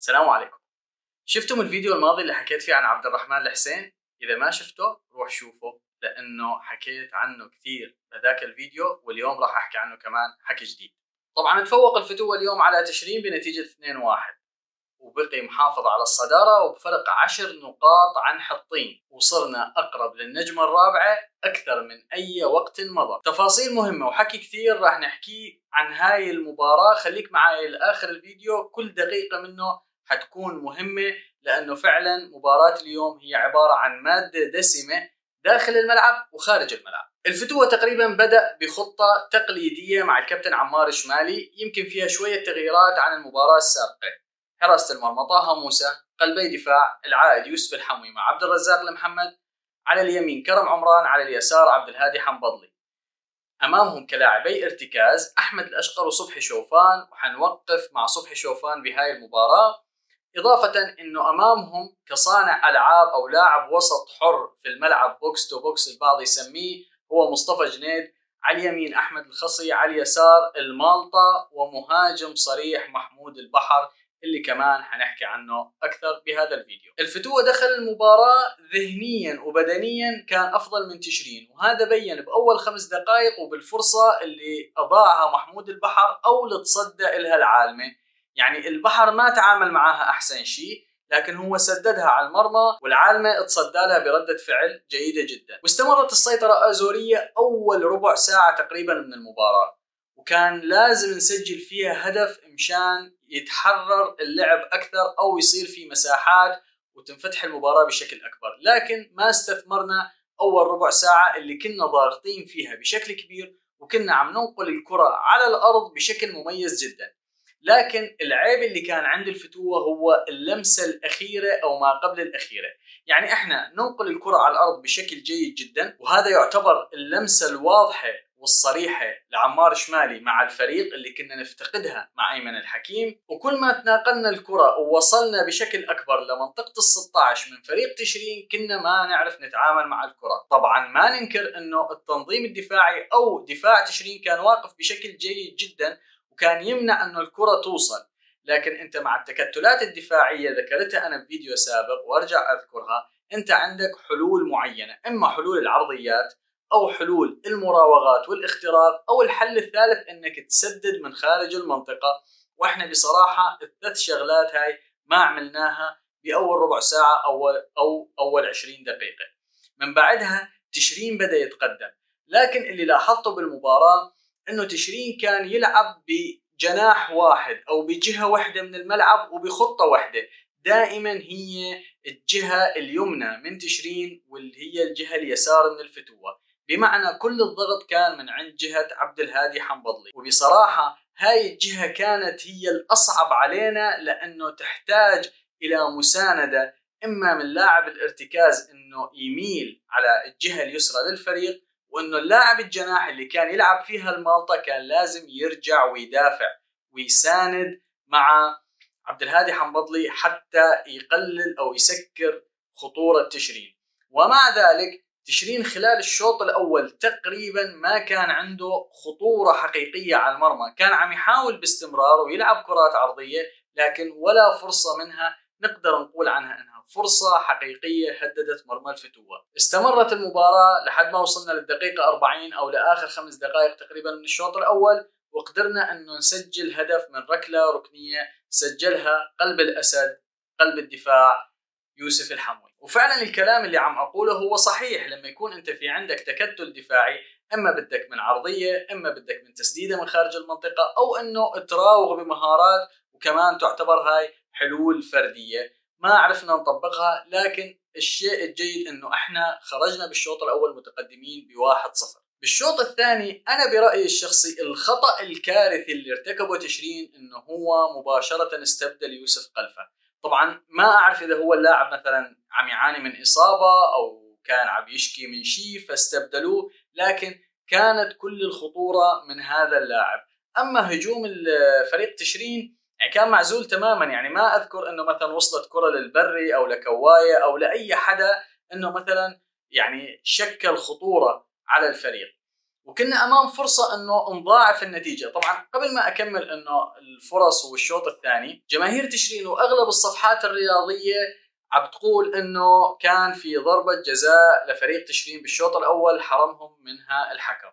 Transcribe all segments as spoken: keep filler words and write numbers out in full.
السلام عليكم. شفتم الفيديو الماضي اللي حكيت فيه عن عبد الرحمن الحسين؟ إذا ما شفته روح شوفه، لأنه حكيت عنه كثير بهذاك الفيديو، واليوم راح أحكي عنه كمان حكي جديد. طبعا تفوق الفتوة اليوم على تشرين بنتيجة اثنين واحد، وبقي محافظ على الصدارة وبفرق عشر نقاط عن حطين، وصرنا أقرب للنجمة الرابعة أكثر من أي وقت مضى. تفاصيل مهمة وحكي كثير راح نحكي عن هاي المباراة، خليك معي لآخر الفيديو، كل دقيقة منه حتكون مهمة، لأنه فعلا مباراة اليوم هي عبارة عن مادة دسمة داخل الملعب وخارج الملعب. الفتوة تقريبا بدأ بخطة تقليدية مع الكابتن عمار شمالي، يمكن فيها شوية تغييرات عن المباراة السابقة. حراسة المرمى طه موسى، قلبي دفاع العائد يوسف الحموي مع عبد الرزاق المحمد، على اليمين كرم عمران، على اليسار عبد الهادي حنبضلي. امامهم كلاعبي ارتكاز احمد الاشقر وصبحي شوفان، وحنوقف مع صبحي شوفان بهاي المباراة. اضافة انه امامهم كصانع العاب او لاعب وسط حر في الملعب، بوكس تو بوكس البعض يسميه، هو مصطفى جنيد. على اليمين احمد الخصي، على اليسار المالطة، ومهاجم صريح محمود البحر اللي كمان حنحكي عنه اكثر بهذا الفيديو. الفتوة دخل المباراة ذهنيا وبدنيا كان افضل من تشرين، وهذا بين باول خمس دقائق وبالفرصة اللي اضاعها محمود البحر او اللي تصدى لها العالمة. يعني البحر ما تعامل معاها احسن شيء، لكن هو سددها على المرمى، والعالمة اتصدى لها بردة فعل جيدة جدا. واستمرت السيطرة آزورية اول ربع ساعة تقريبا من المباراة، وكان لازم نسجل فيها هدف مشان يتحرر اللعب اكثر او يصير في مساحات وتنفتح المباراة بشكل اكبر، لكن ما استثمرنا اول ربع ساعة اللي كنا ضاغطين فيها بشكل كبير، وكنا عم ننقل الكرة على الارض بشكل مميز جدا. لكن العيب اللي كان عند الفتوة هو اللمسة الأخيرة أو ما قبل الأخيرة. يعني إحنا ننقل الكرة على الأرض بشكل جيد جدا، وهذا يعتبر اللمسة الواضحة والصريحة لعمار شمالي مع الفريق اللي كنا نفتقدها مع أيمن الحكيم. وكل ما تناقلنا الكرة ووصلنا بشكل أكبر لمنطقة الستة عشر من فريق تشرين كنا ما نعرف نتعامل مع الكرة. طبعا ما ننكر أنه التنظيم الدفاعي أو دفاع تشرين كان واقف بشكل جيد جدا، وكان يمنع انه الكرة توصل، لكن انت مع التكتلات الدفاعية ذكرتها انا بفيديو سابق وارجع اذكرها، انت عندك حلول معينة، اما حلول العرضيات او حلول المراوغات والاختراق، او الحل الثالث انك تسدد من خارج المنطقة. واحنا بصراحة الثلاث شغلات هاي ما عملناها باول ربع ساعة او او اول عشرين دقيقة. من بعدها تشرين بدأ يتقدم، لكن اللي لاحظته بالمباراة انه تشرين كان يلعب بجناح واحد او بجهة واحدة من الملعب وبخطة واحدة، دائما هي الجهة اليمنى من تشرين واللي هي الجهة اليسار من الفتوة، بمعنى كل الضغط كان من عند جهة عبد الهادي حنبضلي. وبصراحة هاي الجهة كانت هي الأصعب علينا، لأنه تحتاج إلى مساندة إما من لاعب الارتكاز إنه يميل على الجهة اليسرى للفريق، وانه اللاعب الجناح اللي كان يلعب فيها المالطة كان لازم يرجع ويدافع ويساند مع عبد الهادي حنبضلي حتى يقلل او يسكر خطورة تشرين. ومع ذلك تشرين خلال الشوط الاول تقريبا ما كان عنده خطورة حقيقية على المرمى، كان عم يحاول باستمرار ويلعب كرات عرضية، لكن ولا فرصة منها نقدر نقول عنها انها فرصة حقيقية هددت مرمى الفتوة. استمرت المباراة لحد ما وصلنا للدقيقة أربعين او لاخر خمس دقائق تقريبا من الشوط الاول، وقدرنا انه نسجل هدف من ركلة ركنية سجلها قلب الاسد قلب الدفاع يوسف الحموي. وفعلا الكلام اللي عم اقوله هو صحيح، لما يكون انت في عندك تكتل دفاعي، اما بدك من عرضية، اما بدك من تسديدة من خارج المنطقة، او انه تراوغ بمهارات، وكمان تعتبر هاي حلول فردية ما عرفنا نطبقها. لكن الشيء الجيد انه احنا خرجنا بالشوط الاول متقدمين بواحد صفر. بالشوط الثاني انا برأيي الشخصي الخطأ الكارثي اللي ارتكبه تشرين انه هو مباشرة استبدل يوسف قلفة. طبعا ما اعرف اذا هو اللاعب مثلا عم يعاني من اصابة او كان عم يشكي من شيء فاستبدلوه، لكن كانت كل الخطورة من هذا اللاعب. اما هجوم الفريق تشرين يعني كان معزول تماما، يعني ما اذكر انه مثلا وصلت كرة للبري او لكواية او لاي حدا انه مثلا يعني شكل خطورة على الفريق. وكنا امام فرصه انه نضاعف النتيجه. طبعا قبل ما اكمل انه الفرص والشوط الثاني، جماهير تشرين واغلب الصفحات الرياضيه عم تقول انه كان في ضربه جزاء لفريق تشرين بالشوط الاول حرمهم منها الحكم.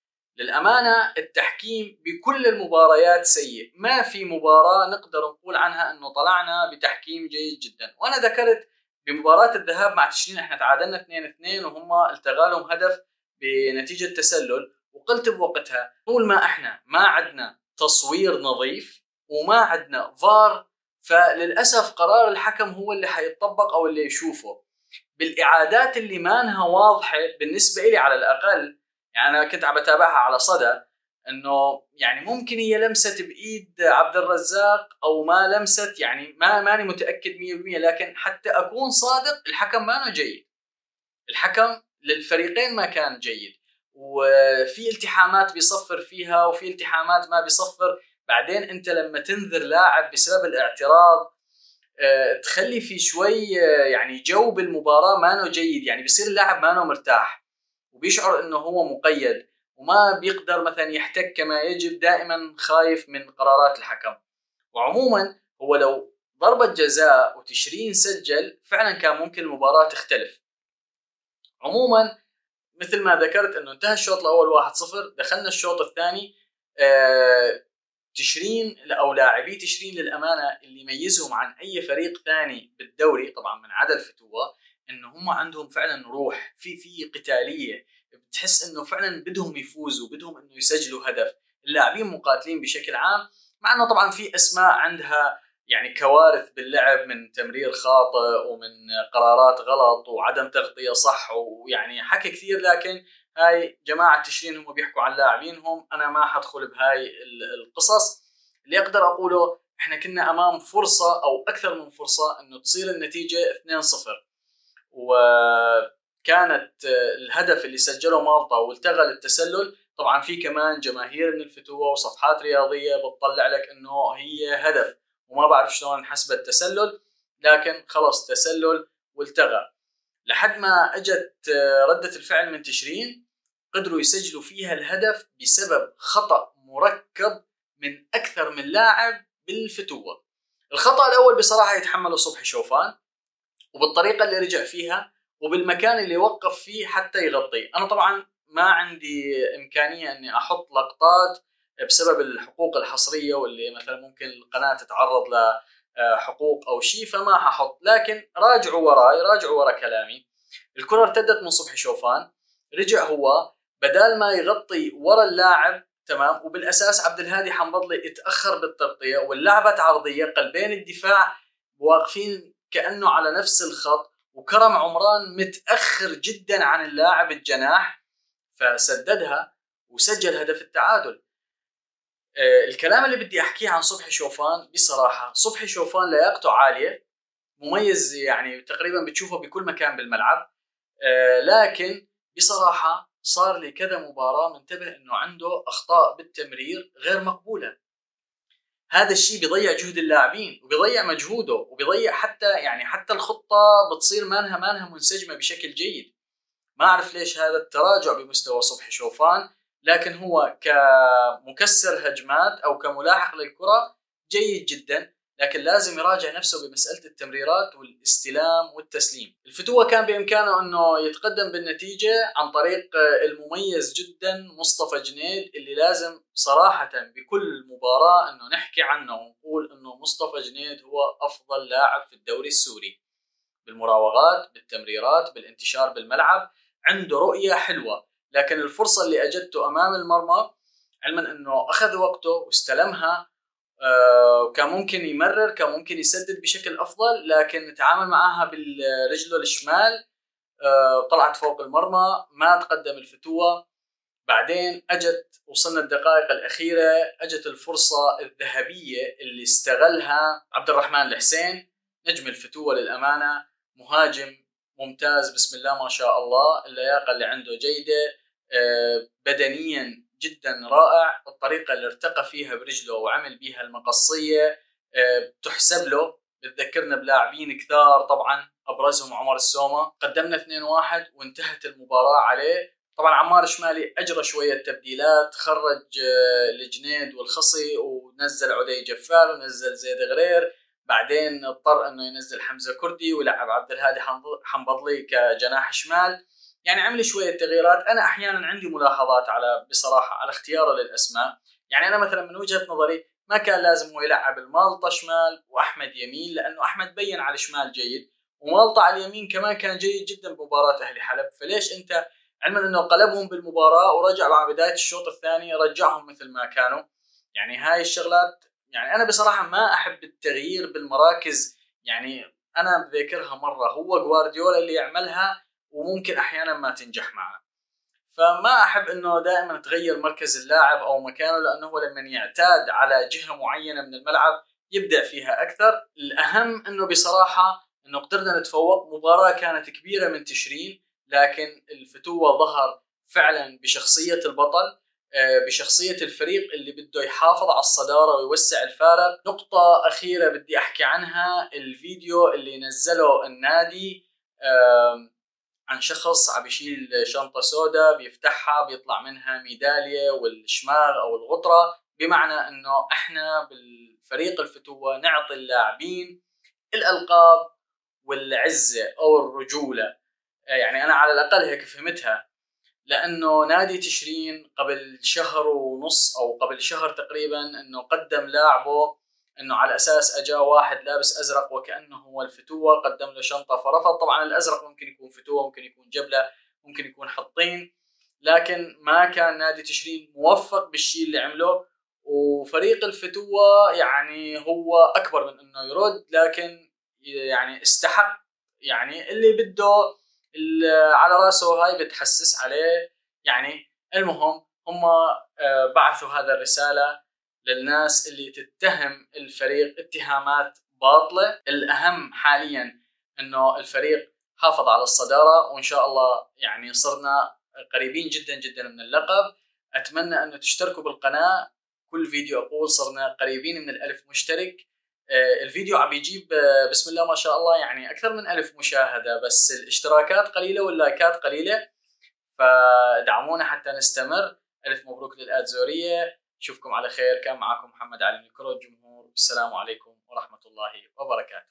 للامانه التحكيم بكل المباريات سيء، ما في مباراه نقدر نقول عنها انه طلعنا بتحكيم جيد جدا. وانا ذكرت بمباراه الذهاب مع تشرين احنا تعادلنا اثنين اثنين وهم التغى لهم هدف بنتيجه تسلل، وقلت بوقتها طول ما احنا ما عندنا تصوير نظيف وما عندنا فار، فللاسف قرار الحكم هو اللي حيطبق او اللي يشوفه. بالاعادات اللي ما انها واضحه بالنسبه لي على الاقل، يعني انا كنت عم بتابعها على صدى، انه يعني ممكن هي لمست بايد عبد الرزاق او ما لمست، يعني ما ماني متاكد مية بالمية، لكن حتى اكون صادق الحكم ما انه جيد. الحكم للفريقين ما كان جيد، وفي التحامات بيصفر فيها وفي التحامات ما بيصفر. بعدين انت لما تنذر لاعب بسبب الاعتراض تخلي في شوي يعني جو بالمباراه ما انه جيد، يعني بيصير اللاعب ما انه مرتاح وبيشعر انه هو مقيد وما بيقدر مثلا يحتك كما يجب، دائما خايف من قرارات الحكم. وعموما هو لو ضربة جزاء وتشرين سجل فعلا كان ممكن المباراة تختلف. عموما مثل ما ذكرت انه انتهى الشوط الاول واحد صفر، دخلنا الشوط الثاني. آه تشرين او لاعبي تشرين للامانه اللي يميزهم عن اي فريق ثاني بالدوري طبعا من عدا الفتوة، انه هم عندهم فعلا روح في في قتاليه، بتحس انه فعلا بدهم يفوزوا، بدهم انه يسجلوا هدف. اللاعبين مقاتلين بشكل عام، مع انه طبعا في اسماء عندها يعني كوارث باللعب من تمرير خاطئ ومن قرارات غلط وعدم تغطيه صح ويعني حكي كثير، لكن هاي جماعة تشرين هم بيحكوا عن لاعبينهم، أنا ما حدخل بهاي القصص. اللي أقدر أقوله إحنا كنا أمام فرصة أو أكثر من فرصة إنه تصير النتيجة اثنين صفر، وكانت الهدف اللي سجله مالطا والتغى للتسلل. طبعا في كمان جماهير من الفتوة وصفحات رياضية بتطلع لك إنه هي هدف وما بعرف شلون انحسب التسلل، لكن خلص تسلل والتغى. لحد ما اجت ردة الفعل من تشرين قدروا يسجلوا فيها الهدف بسبب خطأ مركب من أكثر من لاعب بالفتوة. الخطأ الأول بصراحة يتحمله صبحي شوفان، وبالطريقة اللي رجع فيها وبالمكان اللي وقف فيه حتى يغطيه. أنا طبعا ما عندي إمكانية أني أحط لقطات بسبب الحقوق الحصرية واللي مثلا ممكن القناة تتعرض لحقوق أو شيء، فما ححط، لكن راجعوا وراي، راجعوا ورا كلامي. الكرة ارتدت من صبحي شوفان، رجع هو بدال ما يغطي ورا اللاعب تمام، وبالاساس عبد الهادي حنبضلي اتاخر بالتغطيه واللعبه عرضيه، قلبين الدفاع واقفين كانه على نفس الخط، وكرم عمران متاخر جدا عن اللاعب الجناح فسددها وسجل هدف التعادل. آه الكلام اللي بدي احكيه عن صبحي شوفان بصراحه، صبحي شوفان لياقته عاليه، مميز يعني تقريبا بتشوفه بكل مكان بالملعب، آه لكن بصراحة صار لي كذا مباراة منتبه انه عنده اخطاء بالتمرير غير مقبولة. هذا الشيء بيضيع جهد اللاعبين وبيضيع مجهوده وبيضيع حتى يعني حتى الخطة بتصير مانها مانها منسجمة بشكل جيد. ما اعرف ليش هذا التراجع بمستوى صبحي شوفان، لكن هو كمكسر هجمات او كملاحق للكرة جيد جدا، لكن لازم يراجع نفسه بمسألة التمريرات والاستلام والتسليم. الفتوة كان بإمكانه أنه يتقدم بالنتيجة عن طريق المميز جدا مصطفى جنيد، اللي لازم صراحة بكل مباراة أنه نحكي عنه ونقول أنه مصطفى جنيد هو أفضل لاعب في الدوري السوري بالمراوغات، بالتمريرات، بالانتشار بالملعب، عنده رؤية حلوة. لكن الفرصة اللي أجدته أمام المرمى، علما أنه أخذ وقته واستلمها، آه كان ممكن يمرر، كان ممكن يسدد بشكل أفضل، لكن تعامل معها بالرجله الشمال، آه طلعت فوق المرمى، ما تقدم الفتوة. بعدين أجت وصلنا الدقائق الأخيرة، أجت الفرصة الذهبية اللي استغلها عبد الرحمن الحسين نجم الفتوة. للأمانة مهاجم ممتاز بسم الله ما شاء الله، اللياقة اللي عنده جيدة، آه بدنيا جدا رائع، الطريقة اللي ارتقى فيها برجله وعمل بيها المقصية أه تحسب له. بتذكرنا بلاعبين كثار طبعا أبرزهم عمر السومة. قدمنا اثنين واحد وانتهت المباراة عليه. طبعا عمار شمالي اجرى شويه تبديلات، خرج الجنيد والخصي ونزل عدي جفال ونزل زيد غرير، بعدين اضطر انه ينزل حمزه كردي ويلعب عبد الهادي حنبضلي كجناح شمال. يعني عمل شويه تغييرات. انا احيانا عندي ملاحظات على بصراحه على اختياره للاسماء. يعني انا مثلا من وجهه نظري ما كان لازم هو يلعب المالطه شمال واحمد يمين، لانه احمد بين على الشمال جيد ومالطه على اليمين كمان كان جيد جدا بمباراه اهلي حلب. فليش انت علما انه قلبهم بالمباراه ورجع مع بدايه الشوط الثاني رجعهم مثل ما كانوا؟ يعني هاي الشغلات، يعني انا بصراحه ما احب التغيير بالمراكز. يعني انا بذكرها مره هو جوارديولا اللي يعملها وممكن احيانا ما تنجح معه. فما احب انه دائما تغير مركز اللاعب او مكانه، لانه هو لما يعتاد على جهه معينه من الملعب يبدع فيها اكثر. الاهم انه بصراحه انه قدرنا نتفوق. مباراه كانت كبيره من تشرين، لكن الفتوة ظهر فعلا بشخصيه البطل، بشخصيه الفريق اللي بده يحافظ على الصداره ويوسع الفارق. نقطه اخيره بدي احكي عنها، الفيديو اللي نزله النادي عن شخص عم يشيل شنطة سوداء بيفتحها بيطلع منها ميدالية والشماغ أو الغطرة، بمعنى أنه إحنا بالفريق الفتوة نعطي اللاعبين الألقاب والعزة أو الرجولة. يعني أنا على الأقل هيك فهمتها، لأنه نادي تشرين قبل شهر ونص أو قبل شهر تقريبا أنه قدم لاعبه انه على اساس اجاه واحد لابس ازرق وكانه هو الفتوه، قدم له شنطه فرفض. طبعا الازرق ممكن يكون فتوه، ممكن يكون جبله، ممكن يكون حطين، لكن ما كان نادي تشرين موفق بالشيء اللي عمله. وفريق الفتوه يعني هو اكبر من انه يرد، لكن يعني استحق. يعني اللي بده اللي على راسه هاي بتحسس عليه. يعني المهم هم بعثوا هذا الرساله للناس اللي تتهم الفريق اتهامات باطلة. الأهم حاليا أنه الفريق حافظ على الصدارة، وإن شاء الله يعني صرنا قريبين جدا جدا من اللقب. أتمنى أنه تشتركوا بالقناة. كل فيديو أقول صرنا قريبين من الألف مشترك. الفيديو عم يجيب بسم الله ما شاء الله يعني أكثر من ألف مشاهدة، بس الاشتراكات قليلة واللايكات قليلة، فدعمونا حتى نستمر. ألف مبروك للآتزورية. اشوفكم على خير. كان معكم محمد علي من كرة الجمهور. السلام عليكم ورحمة الله وبركاته.